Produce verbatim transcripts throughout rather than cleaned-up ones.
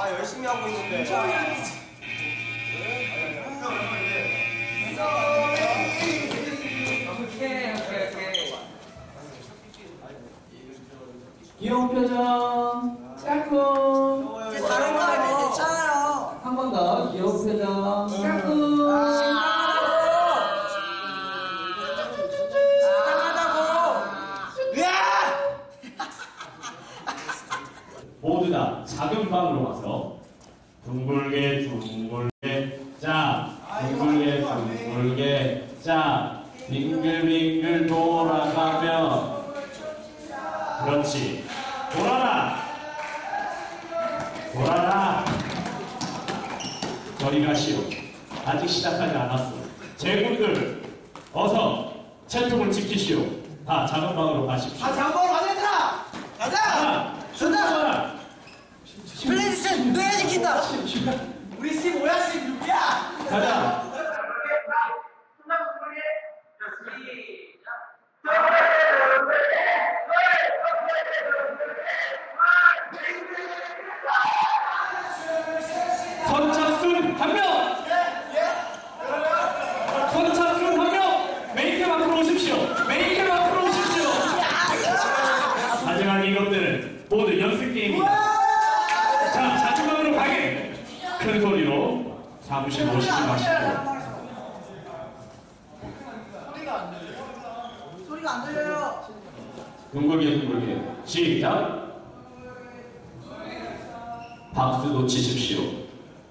아 열심히 하고 있는데. 오케이 오케이 오케이. 귀여운 표정. 까꿍. 다른 거 아니면 괜찮아요. 한 번 더 귀여운 표정. 까꿍. 모두 다 작은 방으로 와서 둥글게 둥글게 자 둥글게 둥글게 자 빙글빙글 돌아가며 그렇지 돌아라 돌아라 저리 가시오. 아직 시작하지 않았어. 제군들 어서 채통을 지키시오. 다 작은 방으로 가십시오. 아 장보러 가자 얘들아. 가자. 자, 가자. 플레이스는 내가 지킨다. 우리 십오야 십육이야. 가자. 선착순 한 명! 선착순 한 명! 메인캠 앞으로 오십시오. 메인캠 앞으로 오십시오. 하지만 이것들은 모두 연습 게임이다. 자, 자주방으로 가게! 큰 소리로 사무실 오시지 마십시오. 소리가 안 들려요. 소리가 안 들려요. 둥글게 둥글게 시작! 박수도 치십시오.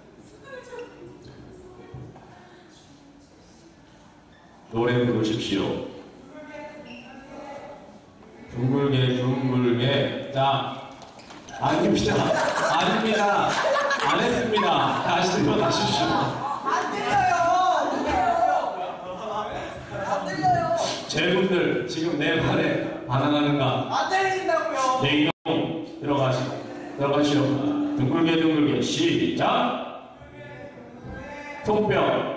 노래 부르십시오. 둥글게 둥글게 자 아닙니다. 아닙니다. 안 했습니다. 다시 들어가십시오. 안 들려요. 안 들려요. 제분들 지금 내 말에 반항하는가? 안 들린다고요. 내 이놈 들어가시 들어가시오. 둥글게 둥글게 시작. 손뼉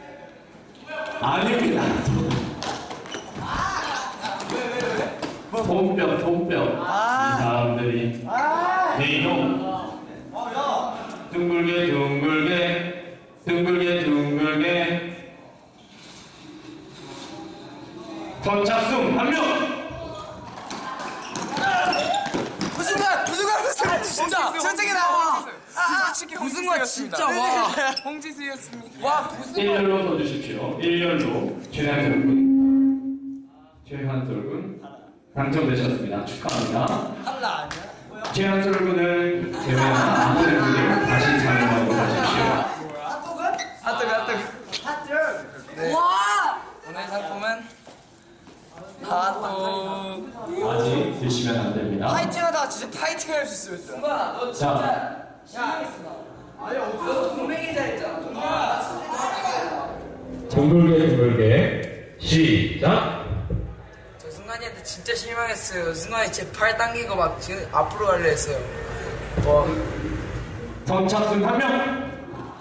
아닙니다. 손뼉 손뼉 아. 이 사람들이 아. 내 이놈 어 야. 둥글게 둥글게 둥글게 둥글게 선착순 한 명. 무슨가 무슨가 무슨 진짜 선생님 나와. 아 무슨 거야 진짜 와. 홍지수였습니다. 와 무슨 일렬로 서주십시오. 일렬로 최한솔 군 최한솔 군 당첨되셨습니다. 축하합니다. 탈라 아니야? 최한솔 군을 제외한 나머지 분들 다시 자리로 가십시오. 핫도그? 핫도그 핫도그. 핫도그. 네. 와. 오늘 상품은 핫도그. 아직 드시면 안 됩니다. 파이팅하다 진짜 파이팅 할 수 있어요. 승관아 너 자, 야 아니 없어 동맹이자 했잖아. 둥글게 둥글게 시작. 저 승관이한테 진짜 실망했어요. 승관이 제 팔 당기고 막 지금 앞으로 가려 했어요. 와. 선착순 한 명.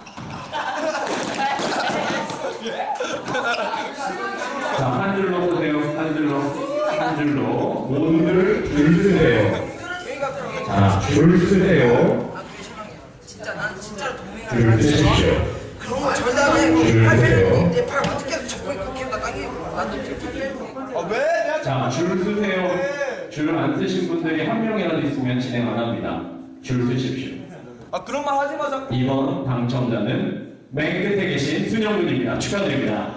자, 한 줄로 보세요. 한 줄로. 한 줄로. 모두들 줄 서세요. 자, 줄 서세요. 진짜 난 진짜로 줄 동맹을 서십시오. 그런 거 절대 안 해. 팔 빼고 내팔 어떻게 잡고 있고 걔가 당기고 나도 이렇게 아 왜? 자, 줄 서세요. 줄 안 쓰신 분들이 한 명이라도 있으면 진행 안 합니다. 줄 서십시오. 아 그런 말 하지 마 자꾸. 이번 당첨자는 맨 끝에 계신 순영군입니다. 축하드립니다.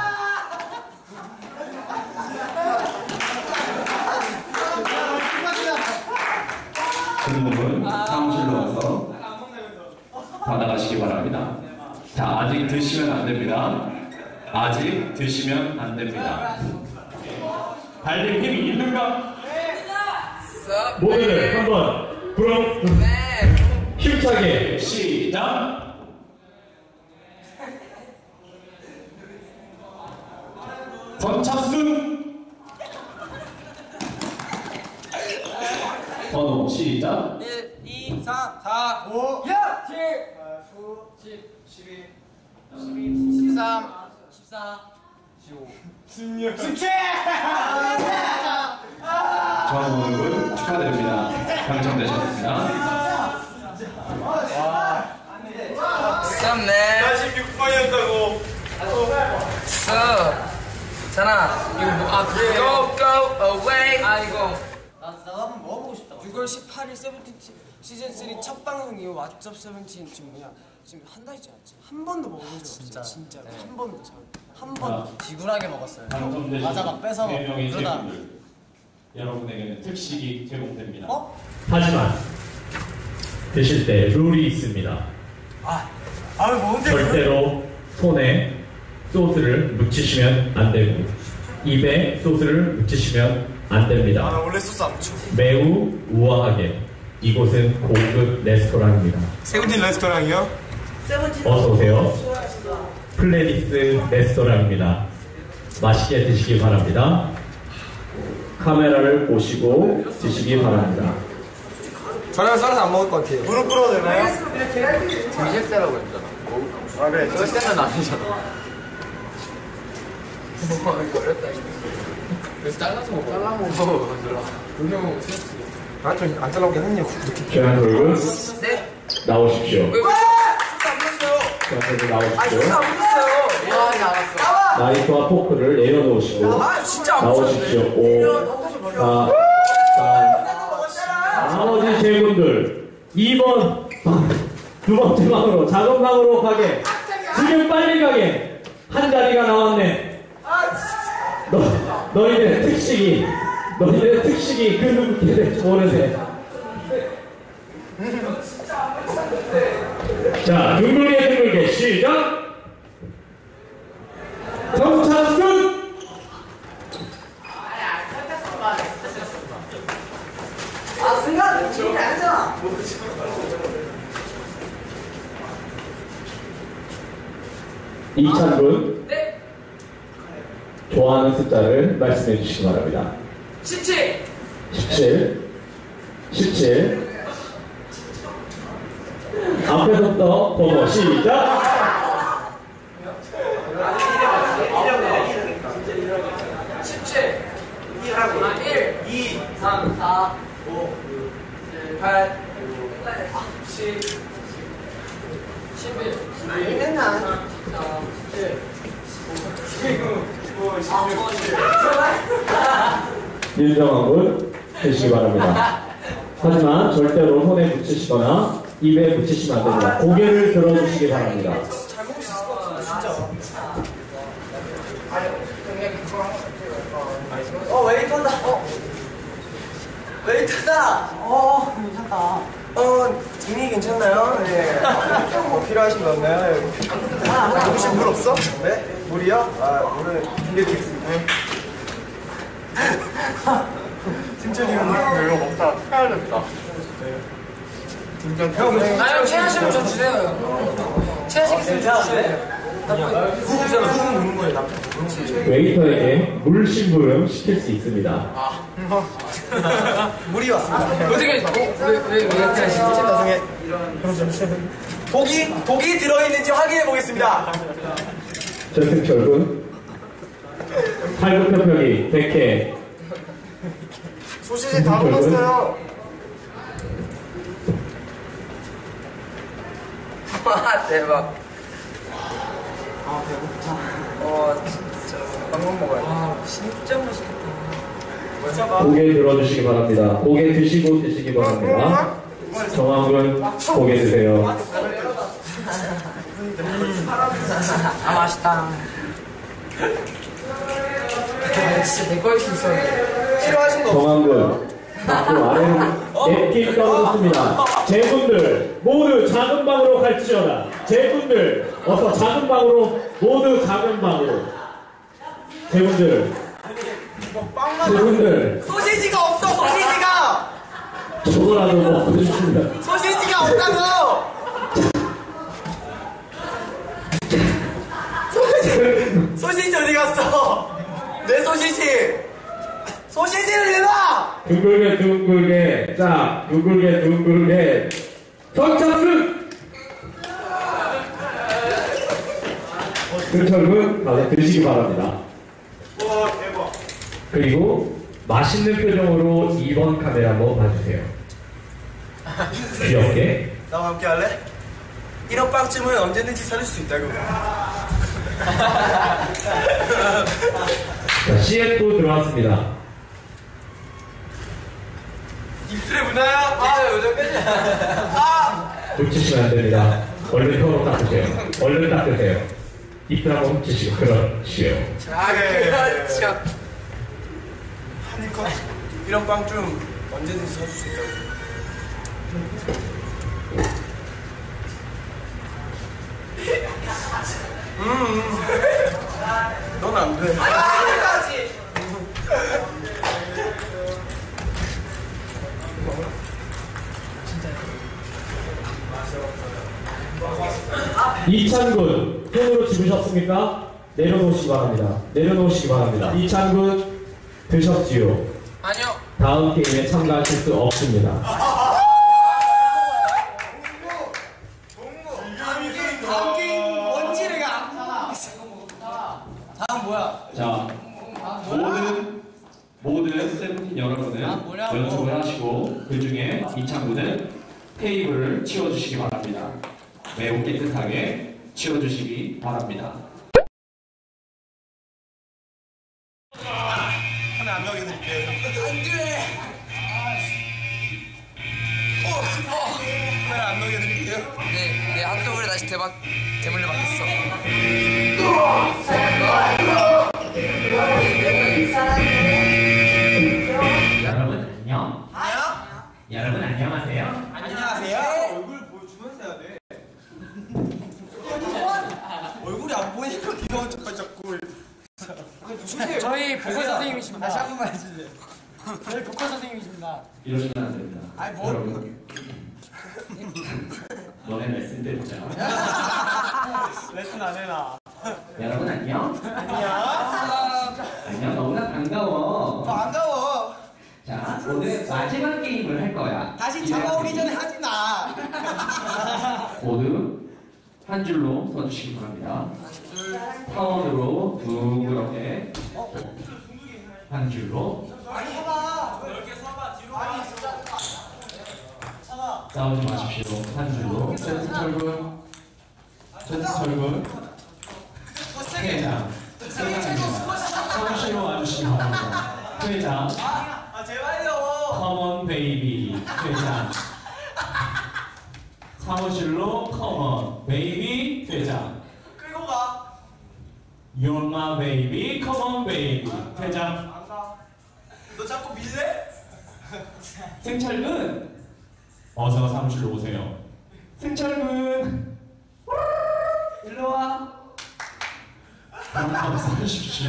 그분은 사무실로 와서 받아가시기 바랍니다. 자, 아직 드시면 안 됩니다. 아직 드시면 안 됩니다. 달릴 힘이 있는가? 모두들 한번 불어 힘차게 시작. 선착순 번호 시작. 일, 이, 삼, 사, 오. 육, 칠, 구, 십, 십일, 십이, 십삼, 십사, 십오. 숙제. 정훈 군 축하드립니다. 당첨되셨습니다. 와 했다고. 어. 자나 이거 뭐, 아 그래 Go go away 아 이거 나 나도 한번 먹어보고 싶다. 유월 십팔일 세븐틴 시즌 쓰리 첫 방송 이후 왓썹 세븐틴 지금 뭐냐 지금 한 달째 왔지 한 번도 먹어본 적 없어요 진짜로 한 번도 한 번도 지구하게 먹었어요. 당첨되신 과자 막 뺏어 네 명의 그러다 제품들 여러분에게는 특식이 제공됩니다. 어? 하지만 드실 때 룰이 있습니다. 아, 아 뭔데? 절대로 손에 소스를 묻히시면 안 되고 입에 소스를 묻히시면 안 됩니다. 아, 원래 소스 안 묻혀. 매우 우아하게 이곳은 고급 레스토랑입니다. 세븐틴 레스토랑이요? 어서 오세요. 플레디스 레스토랑입니다. 맛있게 드시기 바랍니다. 카메라를 보시고 드시기 바랍니다. 저랑 썰어서 안 먹을 것 같아요 무릎 꿇어도 되나요? 정식사라고 했잖아 아 그래. 그럴 때는 아니잖아 뭐 이거 어렵다 이거 그래서 잘라서 먹어 잘라 먹어 그냥 아좀안 잘라오게 하느냐고 이렇게. 최한솔군 네? 나오십시오. 왜 왜? 소스 안 묻었어요 최한솔군 아 나오십시오. 소스 안 묻었어요 와 이제 알았어 나이프와 포크를 내려놓으시고 아 진짜 안 나오십시오. 묻었네 오, 사, 삼. 나머지 제분들 이 번 두 번째 방으로 작은 방으로 가게. 지금 빨리 가게. 한 자리가 나왔네. 너, 너희들의 특식이 너희들의 특식이 그 누구께 될지 모르네. 자, 둥글게 둥글게 시작. 정찬순. 아 순간 지금 안 하잖아 이찬군 네? 좋아하는 숫자를 말씀해 주시기 바랍니다. 십칠 십칠, 십칠. 앞에서부터 보고 시작. 십칠 아 일 이 삼 사 오 칠 팔 십 십일 맨날 윤정환군 되시기 바랍니다. 하지만 절대로 손에 붙이시거나 입에 붙이시면 안 됩니다. 고개를 들어주시기 바랍니다. 잘 먹을 수 있을 것 같은데 진짜 어 웨이터다 어 웨이터다 어 괜찮다 어 이미 괜찮나요? 네 뭐 필요하신 거 없나요? 아, 혹시 물 없어? 네? 물이요? 아 물은 빌려드리겠습니다 진짜 이거 이거 먹다 헤아렸다 형 아형 체하시면 저 주세요 형 체하시겠으면 저 주세요 후구잖아 후구 먹는 거예요 남자 웨이터에게 물 심부름 시킬 수 있습니다. 물이 왔습니다 어떻게 왜왜 이렇게 하시지? 나중에 독이 독이 들어있는지 확인해 보겠습니다. 전승철군 팔굽혀펴기 백 회. 소시지 다 먹었어요. 와 대박 아 배고프다. 와 진짜 방금 먹어야 돼. 와 진짜 맛있겠다. 고개 들어주시기 바랍니다. 고개 드시고 드시기 바랍니다. 정황군 고개 드세요. 아 맛있다. 아, 진짜 내 거일 수 있었는데. 필요하신 거 없어요? 정황군 앞으로 아래로 냅기 떨어졌습니다. 제분들 모두 작은 방으로 갈지어다. 제분들 어서 작은 방으로 모두 작은 방으로. 제분들 제분들 소시지가 없어 소시지가 저거라도 먹고 싶습니다. 소시지가 없다고. 소시지 소시지 어디 갔어? 내 소시지 소시지를 내놔. 둥글게 둥글게 자 둥글게 둥글게 성찬순 승철군 가서 드시기 바랍니다. 와 대박. 그리고 맛있는 표정으로 이 번 카메라 한번 봐주세요. 귀엽게 나와 함께 할래? 일억 빵쯤은 언제든지 사줄 수 있다고. 자, 씨에프도 들어왔습니다. 입술에 묻나요? 아, 여기까지. 아! 훔치시면 안 됩니다. 얼른 턱으로 닦으세요. 얼른 닦으세요. 입술 한번 훔치시고, 그렇지요. 아, 그렇죠. 하니까 이런 빵 좀 언제든지 사줄 수 있다고. 음, 음. 넌 안 돼. 이찬군, 손으로 집으셨습니까? 내려놓으시기 바랍니다. 내려놓으시기 바랍니다. 이찬군, 드셨지요? 아니요. 다음 게임에 참가하실 수 없습니다. 다음 게임 원지래가. 다음 뭐야? 자, 모든 모든 세븐틴 여러분은 연습을 하시고 그 중에 이창구는 테이블을 치워주시기 바랍니다. 매우 깨끗하게 치워주시기 바랍니다. 카메라 안 나오게 해드릴게요. 안 돼. 카메라 안 나오게 해드릴게요. 네, 내 핫도그를 다시 대박 대물려 받겠어. 여러분 안녕. 여러분 안녕하세요. 안녕하세요. 얼굴 보여주면서 해야 돼. 얼굴이 안 보이니까 귀여운 척 자꾸. 저희 보컬 선생님이십니다. 다시 한 번만 해주세요. 저희 보컬 선생님이십니다. 이러시면 안 됩니다. 아니, 뭐. 여러분. 너네 레슨 때 보자. 레슨 안 해놔. 여러분 안녕. 안녕. 안녕. 너무나 반가워. 반가워. 자, 오늘 마지막 게임을 할 거야. 다시 잡아오기 전에 하지 마. 모두 한 줄로 서주시기 바랍니다. 타원으로 둥그렇게 한 줄로. 많이 해봐. 싸우지 마십시오. 한 줄로. 전승철군, 전승철군, 회장, 회장입니다. 사무실로 와주시기 바랍니다. 회장, 아 제발요. 커먼 베이비, 회장. 사무실로 커먼 베이비, 회장. 끌고 가. You're my baby, come on baby, 회장. 안 가. 너 자꾸 밀래? 승철군, 어서 사무실로 오세요. 승철군, 일로 와. 한번 써주십시오.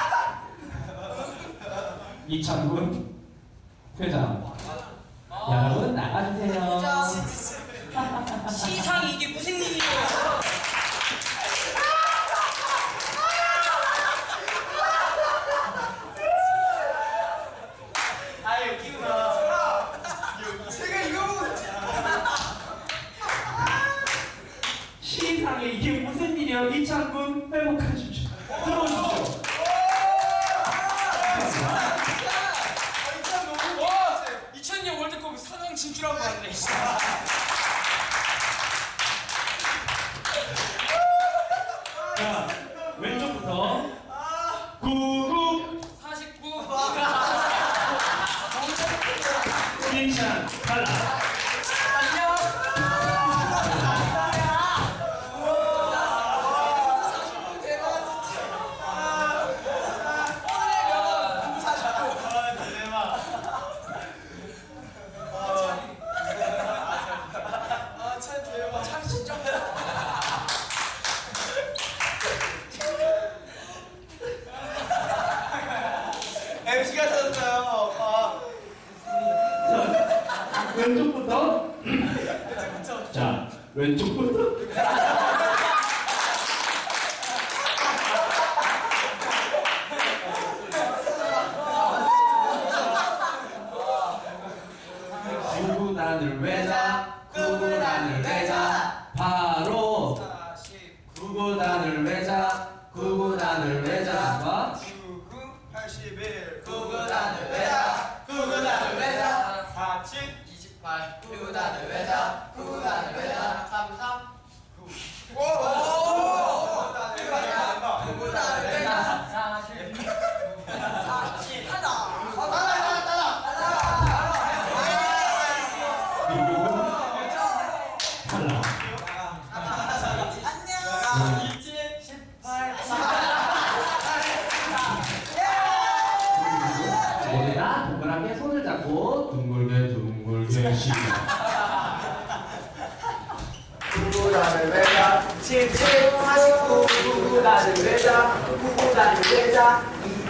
이창군, 회장. 여러분 나가주세요. 시상이 이게 무슨 일이에요? 아유 기우나. 제가 이거 보고 시상에 이게 무슨 일이야? 이창군 회복하십시오. 들어오십시오. 이천 년 월드컵 사 강 진출한 거 같네. 자, 왼쪽부터 구구 사십구. 칭찬 탈락. 엠씨가 찾았어요. 아. 왼쪽부터. 자, 왼쪽부터. 구구단을 외자, 구구단을 외자, 바로 구구단을 외자, 구구단을 외자. 구구 팔십일. 구구단을 외자. 구구단을 외자. 사칠. 이십팔. 구구단을 외자. 구구단을 외자. 삼십삼. 오. 모두가 동그랗게 손을 잡고 둥글게 둥글게 시작. 구구단을 외자 칠칠 사십구 구구단을 외자 구구단을 외자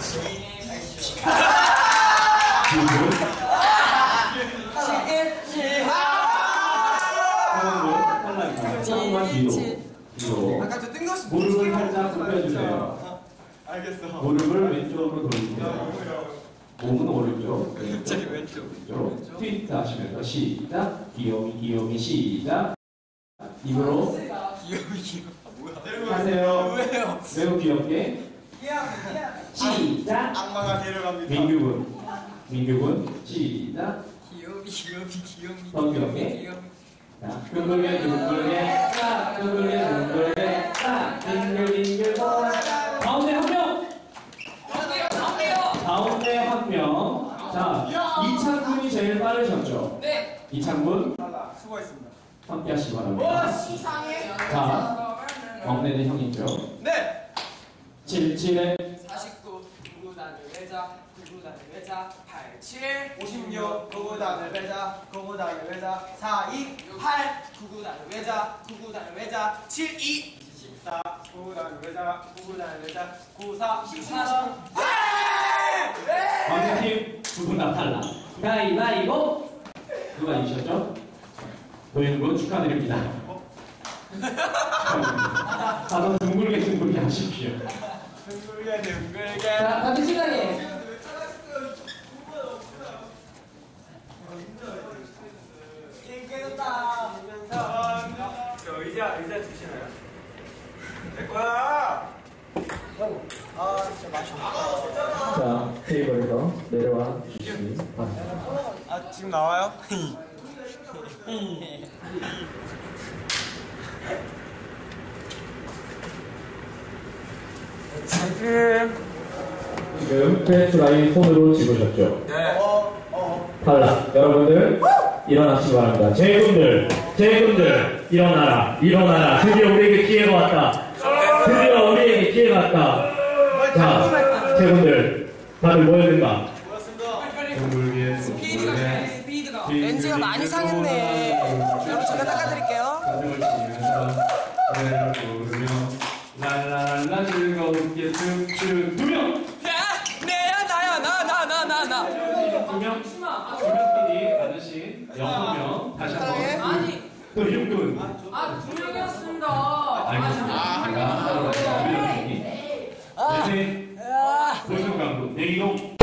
조금만 뒤로. 뒤로. 아까 저 뜬금없이 무릎을 살짝 굽혀주세요. 알겠어. 무릎을 왼쪽으로 돌리세요. 몸은 오른쪽. 갑자기 왼쪽. 왼쪽. 트위트 하시면서 시작. 귀요미 귀요미 시작. 입으로 귀여워 귀여워. 하세요. 왜요? 매우 귀엽게. 시작. 악마가 데려갑니다. 민규군. 민규군. 시작. 귀요미 귀요미 귀요미 더 귀엽게. 자, 둥글게 둥글게 딱 둥글게 둥글게 딱 빙글빙글 가운데 한 명. 가운데 한 명. 자, 이창군이 제일 빠르셨죠? 네. 이창군 수고했습니다. 함께 하시기 바랍니다. 자, 막내는 형이죠? 네. 칠칠에 사십구 구구단을 외자 구구단을 외자 팔칠 오십육 구구단을 외자 구구단을 외자 사이 팔 구구단을 외자 구구단을 외자 칠이 십사 구구단을 외자 구구단을 외자 구사 십사 막내팀 두 분 다 탈락. 가위바위보. 누가 이기셨죠? 도현군 축하드립니다. 축하드립니다. 다들 둥글게 둥글게 하십시오. 둥글게 둥글게. 자, 다들 시간이. 깨졌다. 저 의자 의자 주시나요? 내 거야. 아 진짜 맛있다. 자, 테이블에서 내려와 주시기 바랍니다. 아 지금 나와요? 지금 페이스라인 손으로 집으셨죠? 네. 탈락. 여러분들 일어나시기 바랍니다. 제군들, 제군들 일어나라, 일어나라. 드디어 우리에게 기회가 왔다. 드디어 우리에게 기회가 왔다. 자, 제군들 다들 모였는가? 둥글게 둥글게 스피드가 렌즈가 많이 상했네. 여러분 제가 닦아드릴게요. 가슴을 치면서 노래를 부르며 랄랄라 즐거운게 춤추는 두명 내야 나야 나 나 나 나 나. 두명 두명끼리 받으신 여섯 명 다시 한번 아니 도윤군 아두 명이었습니다. 알겠습니다. 제가 하도록 하겠습니다. 대신 고승강군 내기동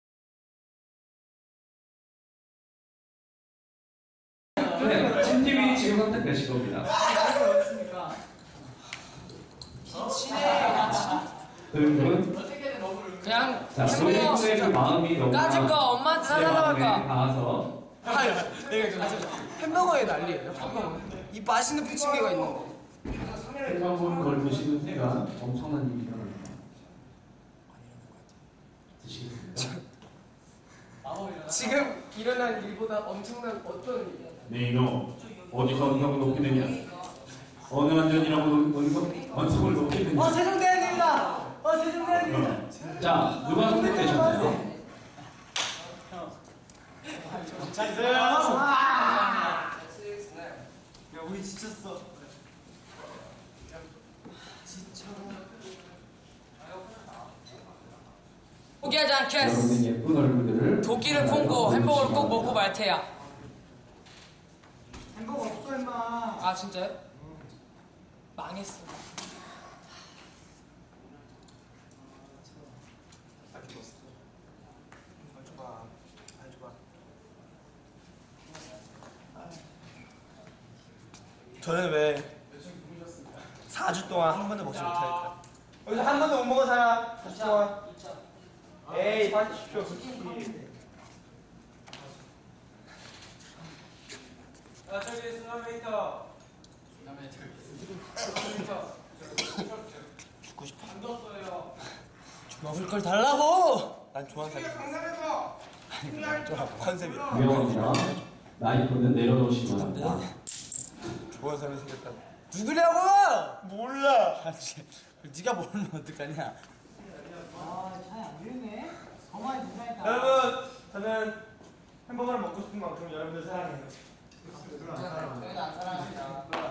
네, 팀팀이 지금 선택되실 겁니다. 도윤군 그냥 자, 도윤군의 그 마음이 너무 까짓 거 엄마한테 사달라고 할까? 닿아서 햄버거에 난리예요. 햄버거. 이 맛있는 부침개가 있는데. 생각보는 걸 드시는 새가 엄청난 일이 일어납니다. 드시겠습니다. 지금 일어난 일보다 엄청난 어떤 일이야? 네 이놈 어디서 언성을 높게 되냐? 어느 안전이라고 어디서 언성을 높게 되냐? 어 세종대왕입니다. 어 세종대왕입니다. 자 누가 선택되셨나요? 자 있어요. 야 우리 지쳤어. 포기하지 않겠어. 여러분의 예쁜 얼굴들을 도끼를 품고 햄버거를 꼭 먹고 말 테야. 햄버거 없어 임마. 아 진짜요? 망했어. 저는 왜 사 주 동안 한 번도 먹지 못할까? 여기서 한 번도 못 먹은 사람 사 주 동안 에이 사십시오 솔직히. 야 저기 스나메이터 스나메이터 죽고 싶어 안 뒀어요. 먹을 걸 달라고. 난 좋아하는 사람. 강남에서 좀 컨셉이야. 위험합니다. 라이프는 내려놓으시기 바랍니다. 좋아하는 사람이 생겼다. 누구냐고? 몰라. 아, 진짜. 네가 모르면 어떡하냐. 여러분, 저는 햄버거를 먹고 싶은 만큼 여러분들 사랑해요. 저희는 안 사랑합니다.